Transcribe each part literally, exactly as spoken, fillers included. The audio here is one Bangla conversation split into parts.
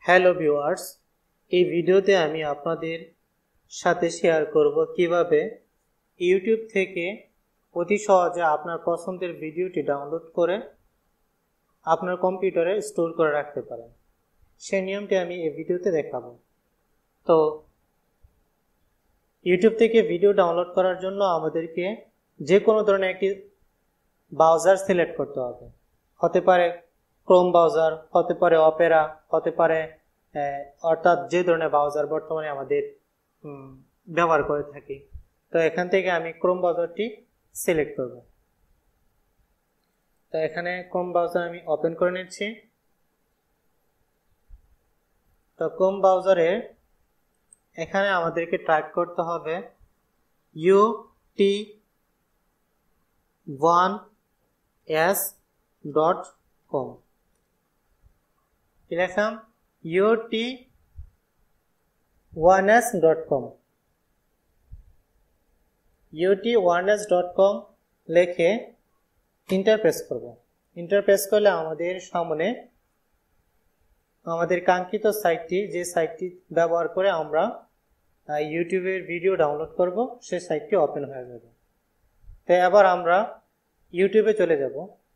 হ্যালো ভিউয়ার্স, এই ভিডিওতে আমি আপনাদের সাথে শেয়ার করব কিভাবে ইউটিউব থেকে অতি সহজে আপনার পছন্দের ভিডিওটি ডাউনলোড করে আপনার কম্পিউটারে স্টোর করে রাখতে পারেন। সেই নিয়মটি আমি এই ভিডিওতে দেখাবো। তো ইউটিউব থেকে ভিডিও ডাউনলোড করার জন্য আমাদেরকে যে কোনো ধরনের একটি ব্রাউজার সিলেক্ট করতে হবে। হতে পারে ক্রোম ব্রাউজার, হতে পারে অপেরা, হতে পারে অর্থাৎ যে ধরনের ব্রাউজার বর্তমানে আমাদের ব্যবহার করে থাকি। তো এখান থেকে আমি ক্রোম ব্রাউজারটি সিলেক্ট করব। তো এখানে ক্রোম ব্রাউজার আমি ওপেন করে নিচ্ছি। তো ক্রোম ব্রাউজারে এখানে আমাদেরকে টাইপ করতে হবে U T one S dot com. লিখলাম U T one S dot com. U T one S dot com লিখে ইন্টার প্রেস করব। ইন্টার প্রেস করলে আমাদের সামনে আমাদের কাঙ্ক্ষিত সাইটটি, যে সাইটটি ব্যবহার করে আমরা ইউটিউবের ভিডিও ডাউনলোড করব, সেই সাইটটি ওপেন হয়ে যাবে। তো এবার আমরা ইউটিউবে চলে যাব।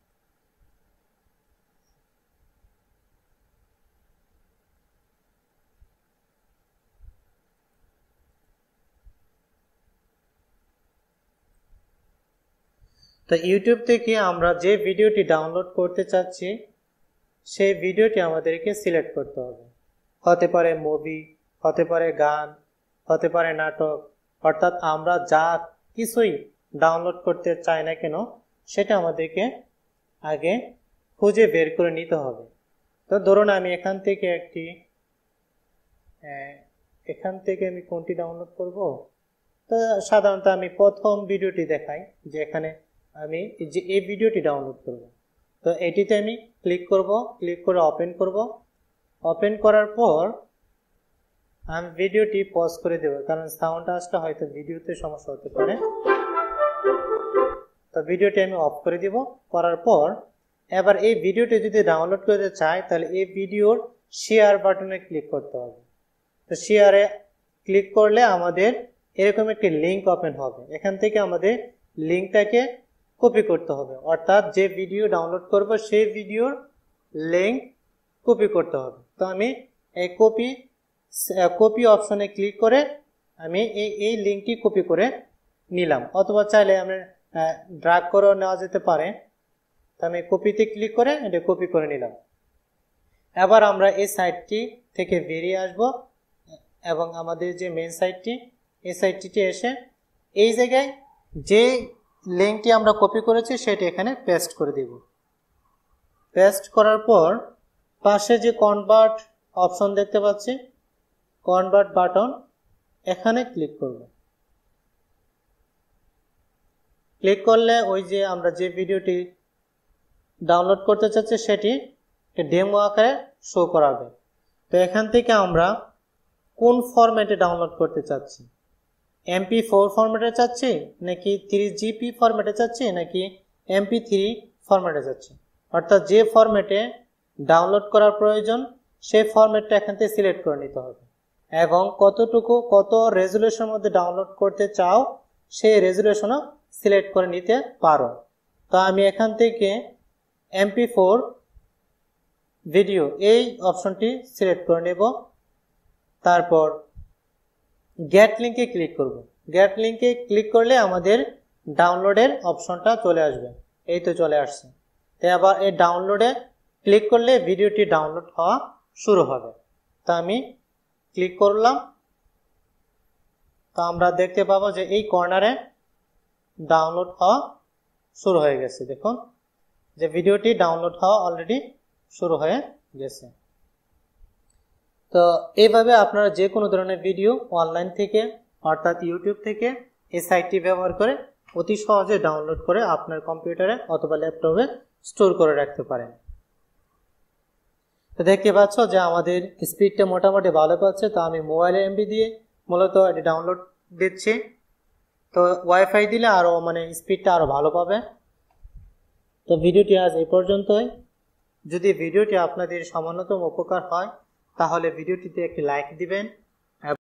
তো ইউটিউব থেকে আমরা যে ভিডিওটি ডাউনলোড করতে চাচ্ছি সেই ভিডিওটি আমাদেরকে সিলেক্ট করতে হবে। হতে পারে মুভি, হতে পারে গান, হতে পারে নাটক, অর্থাৎ আমরা যা কিছুই ডাউনলোড করতে চাই না কেন সেটা আমাদেরকে আগে খুঁজে বের করে নিতে হবে। তো ধরুন আমি এখান থেকে একটি এখান থেকে আমি কোনটি ডাউনলোড করব। তো সাধারণত আমি প্রথম ভিডিওটি দেখাই, যে এখানে আমি যে এই ভিডিওটি ডাউনলোড করব। তো এটিতে আমি ক্লিক করব, ক্লিক করে ওপেন করব। ওপেন করার পর আমি ভিডিওটি পজ করে দেব, কারণ সাউন্ড আসলে হয়তো ভিডিওতে সমস্যা হতে পারে। তো ভিডিওটি আমি অফ করে দিব। করার পর এবার এই ভিডিওটি যদি ডাউনলোড করতে চাই তাহলে এই ভিডিওর শেয়ার বাটনে ক্লিক করতে হবে। তো শেয়ারে ক্লিক করলে আমাদের এরকম একটি লিঙ্ক ওপেন হবে। এখান থেকে আমাদের লিঙ্কটাকে কপি করতে হবে, অর্থাৎ যে ভিডিও ডাউনলোড করব সেই ভিডিওর লিঙ্ক কপি করতে হবে। তো আমি এই কপি কপি অপশনে ক্লিক করে আমি এই এই লিঙ্কটি কপি করে নিলাম, অথবা চাইলে আমরা ড্র্যাগ করে নেওয়া যেতে পারে। তো আমি কপিতে ক্লিক করে এটা কপি করে নিলাম। এবার আমরা এই সাইটটি থেকে বেরিয়ে আসব এবং আমাদের যে মেন সাইটটি, এই সাইটটিতে এসে এই জায়গায় যে লিঙ্কটি আমরা কপি করেছি সেটা এখানে পেস্ট করে দিব। পেস্ট করার পর পাশে যে কনভার্ট অপশন দেখতে পাচ্ছি, কনভার্ট বাটন, এখানে ক্লিক করব। ক্লিক করলে ওই যে আমরা যে ভিডিওটি ডাউনলোড করতে চাচ্ছি সেটি ডেমো আকারে শো করাবে। তো এখান থেকে আমরা কোন ফরম্যাটে ডাউনলোড করতে চাচ্ছি, এমপি ফোর ফরম্যাটে চাচ্ছি, নাকি থ্রি জিপি ফরম্যাটে চাচ্ছি, নাকি এমপি থ্রি ফরম্যাটে চাচ্ছি, অর্থাৎ যে ফরম্যাটে ডাউনলোড করার প্রয়োজন সেই ফরম্যাটটা এখান থেকে সিলেক্ট করে নিতে হবে এবং কতটুকু কত রেজুলেশনের মধ্যে ডাউনলোড করতে চাও সেই রেজুলেশনও সিলেক্ট করে নিতে পারো। তো আমি এখান থেকে এমপি ফোর ভিডিও এই অপশনটি সিলেক্ট করে নেব। তারপর গেট লিঙ্কে ক্লিক করব। গেট লিঙ্কে ক্লিক করলে আমাদের ডাউনলোডের অপশনটা চলে আসবে। এই তো চলে আসছে। তো আবার এই ডাউনলোডে ক্লিক করলে ভিডিওটি ডাউনলোড হওয়া শুরু হবে। তো আমি ক্লিক করলাম। তো আমরা দেখতে পাবো যে এই কর্নারে ডাউনলোড হওয়া শুরু হয়ে গেছে। দেখুন যে ভিডিওটি ডাউনলোড হওয়া অলরেডি শুরু হয়ে গেছে। তো এইভাবে আপনারা যে কোনো ধরনের ভিডিও অনলাইন থেকে অর্থাৎ ইউটিউব থেকে এই সাইটটি ব্যবহার করে অতি সহজে ডাউনলোড করে আপনার কম্পিউটারে অথবা ল্যাপটপে স্টোর করে রাখতে পারেন। তো দেখতে পাচ্ছ যে আমাদের স্পিডটা মোটামুটি ভালো পাচ্ছে। তো আমি মোবাইলের এমবি দিয়ে মূলত এটি ডাউনলোড দিচ্ছি। তো ওয়াইফাই দিলে আরও মানে স্পিডটা আরও ভালো পাবে। তো ভিডিওটি আজ এই পর্যন্তই। যদি ভিডিওটি আপনাদের সামান্যতম উপকার হয় তাহলে ভিডিওটিতে একটি লাইক দিবেন